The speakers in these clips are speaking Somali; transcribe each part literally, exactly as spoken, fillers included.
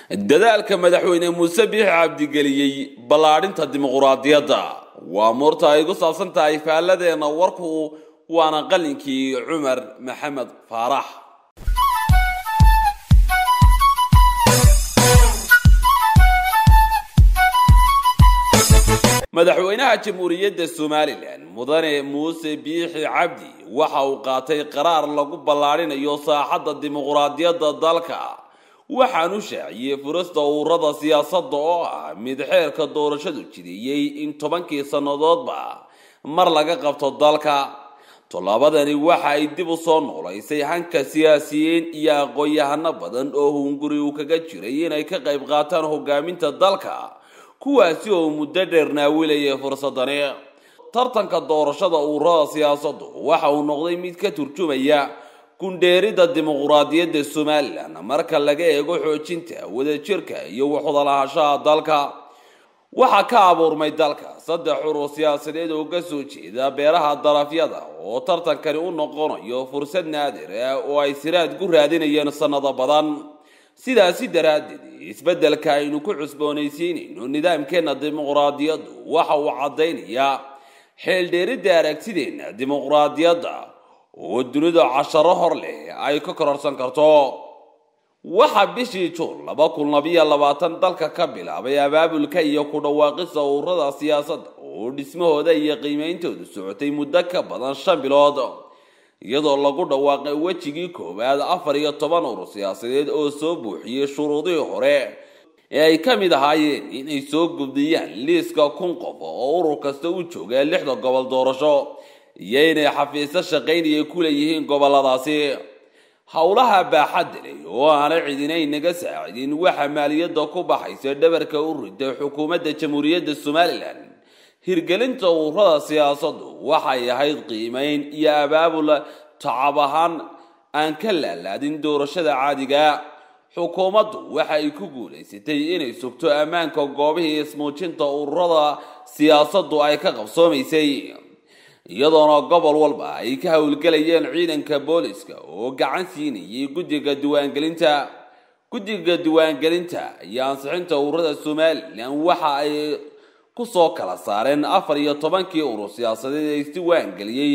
dadaalka madaxweyne Muuse Biixi Cabdi geliyay ballaarinta dimuqraadiyadda waa moorta ay ku saabsan tahay faaladeena warku waana qalinkii Cumar Maxamed Faarax madaxweynaha jamhuuriyadda Soomaaliland mudane Muuse Biixi Cabdi waxa uu qaatay qaraar lagu ballaarinayo saaxadda dimuqraadiyadda dalka waxaanu shaaciyay furasta ururada siyaasadda oo ah mid xeerka doorashadu jiriyay in tobankii sanadoodba mar laga qabto dalka tolaabadani waxa ay dib u soo noolaysay hanka siyaasiyiin iyo aqoon-yahano badan oo hunguri uu kaga jiray inay ka qayb qaataan hogaaminta dalka kuwaasi oo muddo dheer naawilayay fursadani tartanka doorashada ururada siyaasaddu waxa uu noqday mid ka turjumaya kundheerida dimuqraadiyadda Soomaaliland marka laga eego xoojinta wadajirka iyo wada lahaanshaha dalka waxa ka abuurmay dalka saddex urur siyaasadeed oo ka soo jeeda beeraha darafyada oo tartankani u noqonayo fursad naadir ah oo ay siraad ku raadinayeen sanado badan sidaasi daraadeed isbedelka aynu ku cusboonaysiinayno nidaamkeena dimuqraadiyaddu waxa uu cadeynayaa xeel dheerida aragtideena dimuqraadiyadda oo dunida casharo hor leh ay ka kororsan karto waxa bishii Juun laba kun iyo labaatan dalka ka bilaabay abaabulka iyo ku dhawaaqista ururada siyaasadda oo dhismahooda iyo qiimeyntoodu socotay muddo ka badan shan bilood iyadoo lagu dhawaaqay wajigii koowaad afar iyo toban urur siyaasadeed oo soo buuxiyay shuruudihii hore ee ay ka mid ahaayeen inay soo gudbiyaan liiska kun qof oo urur kasta u jooga lixda gobol doorasho iyo inay xafiisyo shaqaynaya ku leeyihiin goboladaasi hawlaha baaxadda leh oo aanay cidinay naga saacidin waxa maaliyadda ku baxaysa dhabarka u riday xukuumadda jamhuuriyadda Soomaaliland hirgelinta ururada siyaasaddu waxay ahayd qiimeyn iyo abaabul tacab ahaan aan ka laalaadin doorashada caadiga xukuumaddu waxay ku guuleysatay inay sugto ammaanka goobihii ismuujinta ururada siyaasaddu ay ka qabsoomaysay iyadoona gobol walba ay ka hawlgalayeen ciidanka booliska oo gacan siinayay guddiga diiwaangelinta guddiga diiwaangelinta iyo ansixinta ururada Soomaaliland waxa ay ku soo kala saareen afar iyo tobankii urur siyaasadeed ee isdiiwaangeliyay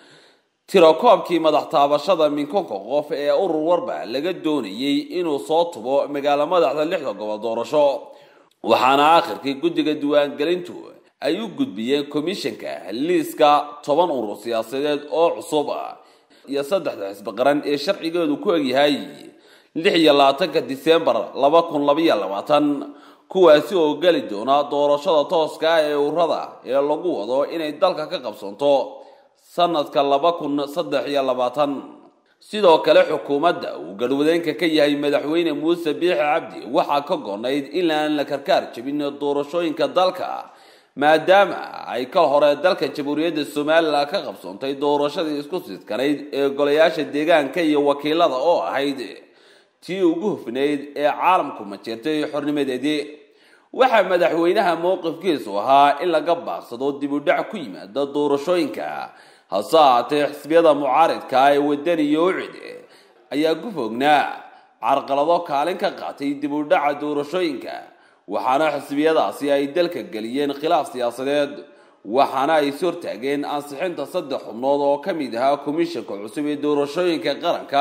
tirakoobkii madax taabashada minkonka qof ee urur warba laga doonayay inuu soo tubo magaalo madaxda lixda gobol doorasho waxaana aakhirkii guddiga diiwaangelintu ay u gudbiyeen komishanka liiska toban urur siyaasadeed oo cusub ah iyo saddexda xisbi qaran ee sharcigeedu ku egyahay lix iyo labaatanka Diseembar laba kun iyo labaatan kuwaasi oo gali doona doorashada tooska ah ee ururada ee lagu wado inay dalka ka qabsanto sanadka laba kun saddex iyo labaatan sidoo kale xukuumadda uu galwadeenka ka yahay madaxweyne Muuse Biixi Cabdi waxa ka goonayd in aan la karkaar jabin doorashooyinka dalka maadaama ay ka hore dalka jamhuuriyadda Soomaaliland ka qabsoontay doorashadii isku sidkanayd ee golayaasha deegaanka iyo wakiilada oo ahayd tii ugu hufneyd ee caalamku ma jirtay xornimadeedii waxa madaxweynaha mowqifkiisu ahaa in laga baaqsado dib u dhac ku yimaada doorashooyinka hase ahaatee xisbiyada mucaaridka ee wadani iyo ucid ayaa ku fognaa carqalado kaalin ka qaatay dib u dhaca doorashooyinka waxaana xisbiyadaasi ay dalka galiyeen khilaaf siyaasadeed waxaana ay soo taageen ansixinta saddex xubnood oo ka mid ahaa komishanka cusub ee doorashooyinka qaranka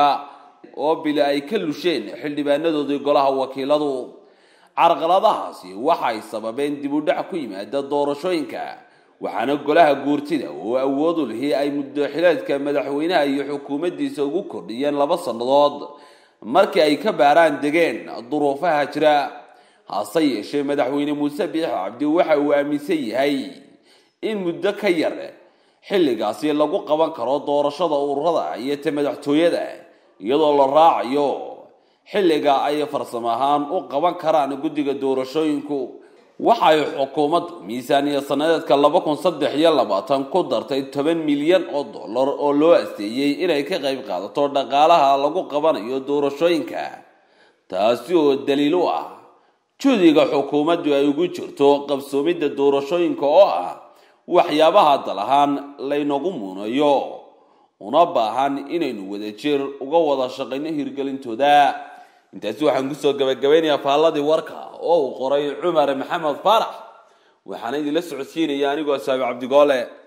oo bila ay ka lusheen xildhibaanadoodii golaha wakiiladu carqaladahaasi waxay sababeen dib u dhac ku yimaada doorashooyinka waxaana golaha guurtida oo awood u leh ay muddo xileedka madaxweynaha iyo xukuumaddiisa ugu kordhiyeen laba sanadood markii ay ka baaraan degeen duruufaha jira hase yeeshee madaxweyne Muuse Biixi Cabdi waxa uu aaminsan yahay in muddo ka yar xilligaasi lagu qaban karo doorashada ururada iyo madaxtooyada iyadoo la raacayo xilliga ay farsamo ahaan u qaban karaan guddiga doorashooyinku waxay xukuumaddu miisaaniyad sanadeedka laba kun saddex iyo labaatan ku dartay toban milyan oo dollar oo loo asteeyay inay ka qayb qaadato dhaqaalaha lagu qabanayo doorashooyinka taasi oo daliil u ah judiga xukuumaddu ay ugu jirto qabsoomidda doorashooyinka oo ah waxyaabaha dalahaan laynagu muunayo una baahan inaynu wadajir uga wada shaqeyno hirgelintooda intaasi waxaan ku soo gabagabaynayaa faaladii warka oo uu qoray Cumar Maxamed Farax waxaan idin la socodsiinaya anigoo Saabi Cabdi Goole